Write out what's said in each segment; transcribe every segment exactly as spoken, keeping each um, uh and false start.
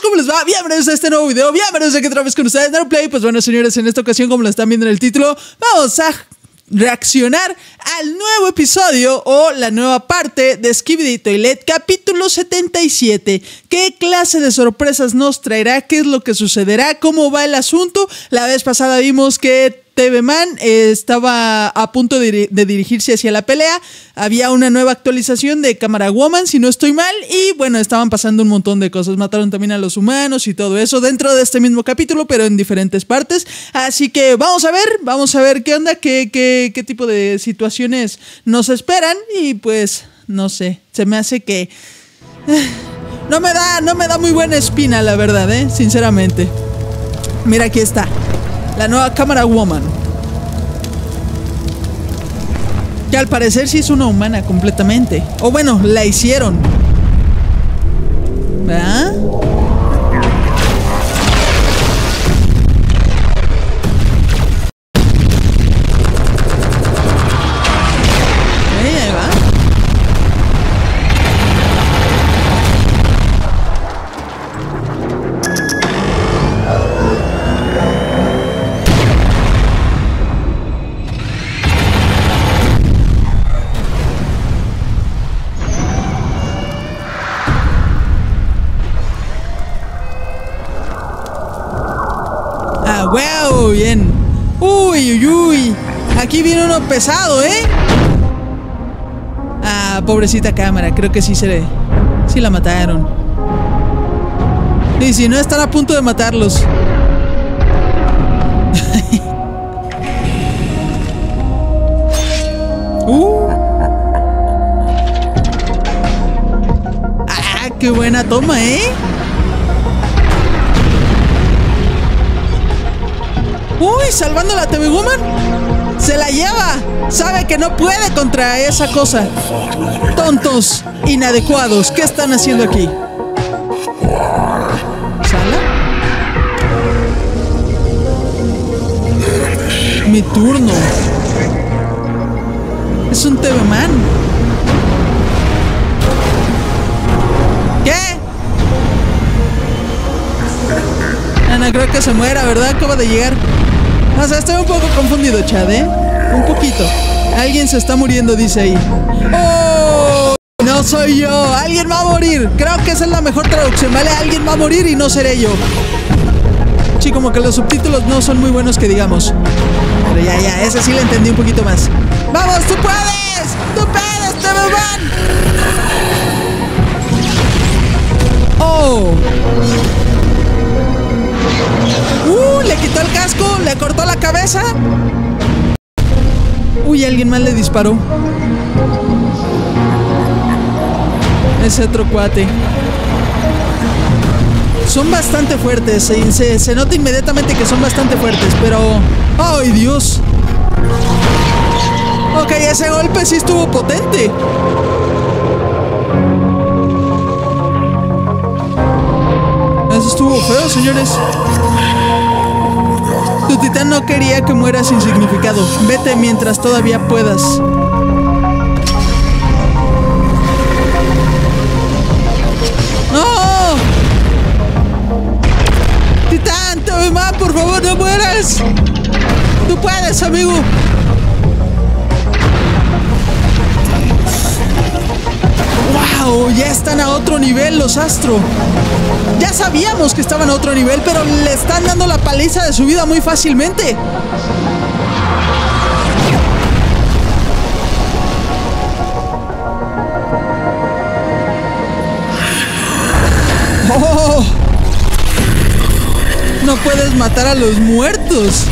¿cómo les va? Bienvenidos a este nuevo video, bienvenidos aquí otra vez con ustedes, NaruPlay. Pues bueno, señores, en esta ocasión, como lo están viendo en el título, vamos a reaccionar al nuevo episodio o la nueva parte de Skibidi Toilet, capítulo setenta y siete. ¿Qué clase de sorpresas nos traerá? ¿Qué es lo que sucederá? ¿Cómo va el asunto? La vez pasada vimos que TV Man eh, estaba a punto de, de dirigirse hacia la pelea. Había una nueva actualización de Camera Woman, si no estoy mal. Y bueno, estaban pasando un montón de cosas. Mataron también a los humanos y todo eso dentro de este mismo capítulo, pero en diferentes partes. Así que vamos a ver, vamos a ver qué onda, qué, qué, qué tipo de situaciones nos esperan. Y pues, no sé, se me hace que... No me da, no me da muy buena espina, la verdad, eh, sinceramente. Mira, aquí está la nueva Camera Woman, que al parecer sí es una humana completamente. O bueno, la hicieron, ¿verdad? Ahí, ahí va. ¡Wow! Bien. Uy, uy, uy. Aquí viene uno pesado, ¿eh? Ah, pobrecita cámara. Creo que sí se le... Sí la mataron. Y si no, están a punto de matarlos. uh. Ah, qué buena toma, ¿eh? Uy, salvando a la T V Woman. Se la lleva. Sabe que no puede contra esa cosa. Tontos, inadecuados. ¿Qué están haciendo aquí? ¿Sala? Mi turno. Es un T V Man. ¿Qué? Ana, creo que se muera, ¿verdad? Acaba de llegar. O sea, estoy un poco confundido, Chad, ¿eh? Un poquito. Alguien se está muriendo, dice ahí. ¡Oh! No soy yo. Alguien va a morir. Creo que esa es la mejor traducción, ¿vale? Alguien va a morir y no seré yo. Sí, como que los subtítulos no son muy buenos que digamos. Pero ya, ya, ese sí le entendí un poquito más. ¡Vamos, tú puedes! ¡Tú puedes, T V Man! ¡Oh! ¡Uh! Le quitó el casco, le cortó la cabeza. Uy, alguien más le disparó. Ese otro cuate. Son bastante fuertes. Se, se, se nota inmediatamente que son bastante fuertes, pero... ¡Ay, Dios! Ok, ese golpe sí estuvo potente. Eso estuvo feo, señores. Tu titán no quería que mueras sin significado. Vete mientras todavía puedas. ¡No! Titán, T V Man, por favor, no mueras. Tú puedes, amigo. ¡Wow! Ya están a otro nivel los Astro. Ya sabíamos que estaban a otro nivel, pero le están dando la paliza de su vida muy fácilmente. ¡Oh! No puedes matar a los muertos.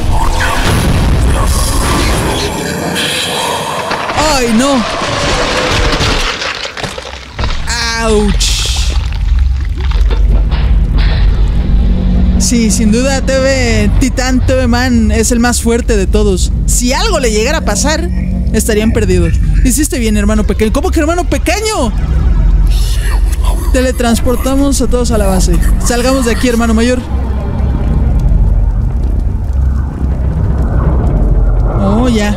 ¡Ay, no! ¡Auch! Sí, sin duda T V Titán T V Man es el más fuerte de todos. Si algo le llegara a pasar, estarían perdidos. Hiciste bien, hermano pequeño. ¿Cómo que hermano pequeño? Teletransportamos a todos a la base. Salgamos de aquí, hermano mayor. Oh, ya.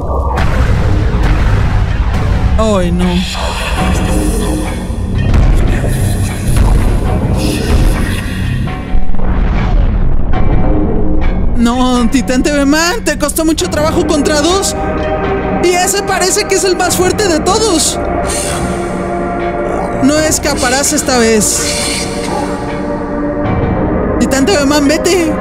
Ay, no. Titán T V Man, te costó mucho trabajo contra dos. Y ese parece que es el más fuerte de todos. No escaparás esta vez. Titán T V Man, vete.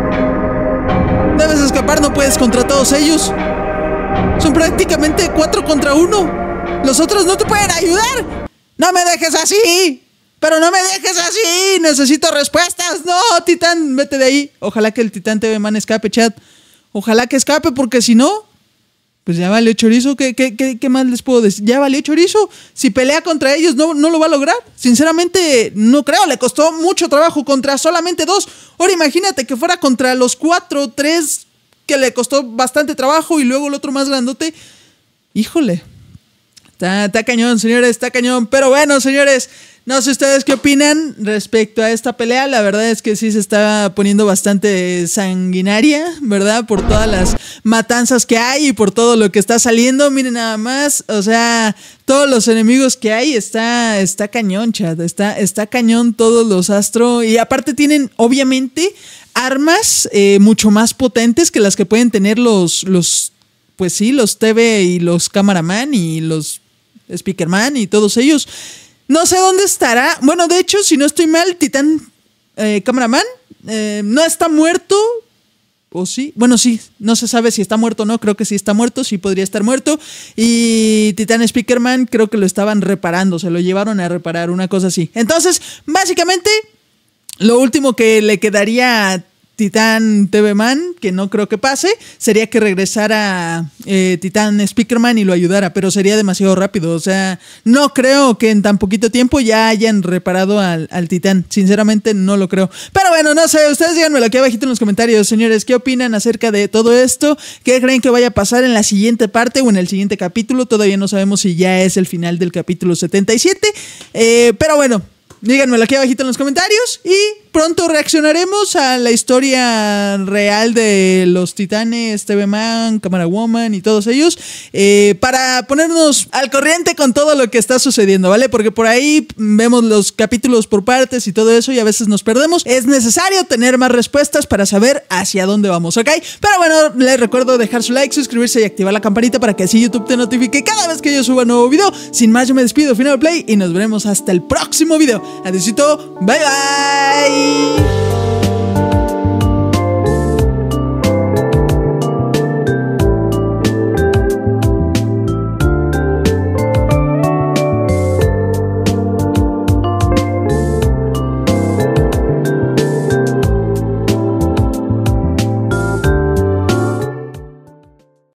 Debes escapar, no puedes contra todos ellos. Son prácticamente cuatro contra uno. Los otros no te pueden ayudar. No me dejes así. Pero no me dejes así. Necesito respuestas. No, Titán, vete de ahí. Ojalá que el Titán T V Man escape, chat. Ojalá que escape, porque si no, pues ya valió chorizo. ¿Qué, qué, qué, qué más les puedo decir? Ya valió chorizo. Si pelea contra ellos, no, no lo va a lograr. Sinceramente, no creo. Le costó mucho trabajo contra solamente dos. Ahora imagínate que fuera contra los cuatro, tres, que le costó bastante trabajo, y luego el otro más grandote. Híjole. Está, está cañón, señores, está cañón. Pero bueno, señores, no sé ustedes qué opinan respecto a esta pelea. La verdad es que sí se está poniendo bastante sanguinaria, ¿verdad? Por todas las matanzas que hay y por todo lo que está saliendo. Miren nada más, o sea, todos los enemigos que hay. Está, está cañón, chat. Está, está cañón todos los Astro. Y aparte tienen, obviamente, armas eh, mucho más potentes que las que pueden tener los, los, pues sí, los T V y los Cameraman y los Speakerman y todos ellos. No sé dónde estará. Bueno, de hecho, si no estoy mal, Titán eh, Cameraman eh, no está muerto. ¿O sí? Bueno, sí. No se sabe si está muerto o no. Creo que sí está muerto. Sí podría estar muerto. Y Titán Speakerman creo que lo estaban reparando. Se lo llevaron a reparar, una cosa así. Entonces, básicamente, lo último que le quedaría a Titán T V Man, que no creo que pase, sería que regresara eh, Titán Speakerman y lo ayudara, pero sería demasiado rápido. O sea, no creo que en tan poquito tiempo ya hayan reparado al, al Titán. Sinceramente no lo creo. Pero bueno, no sé, ustedes díganmelo aquí abajito en los comentarios, señores. ¿Qué opinan acerca de todo esto? ¿Qué creen que vaya a pasar en la siguiente parte o en el siguiente capítulo? Todavía no sabemos si ya es el final del capítulo setenta y siete. Eh, pero bueno, díganmelo aquí abajito en los comentarios y pronto reaccionaremos a la historia real de los Titanes, T V Man, Camera Woman y todos ellos, eh, para ponernos al corriente con todo lo que está sucediendo, ¿vale? Porque por ahí vemos los capítulos por partes y todo eso y a veces nos perdemos. Es necesario tener más respuestas para saber hacia dónde vamos, ¿ok? Pero bueno, les recuerdo dejar su like, suscribirse y activar la campanita para que así YouTube te notifique cada vez que yo suba un nuevo video. Sin más, yo me despido, Final Play, y nos veremos hasta el próximo video. Adiósito, bye bye.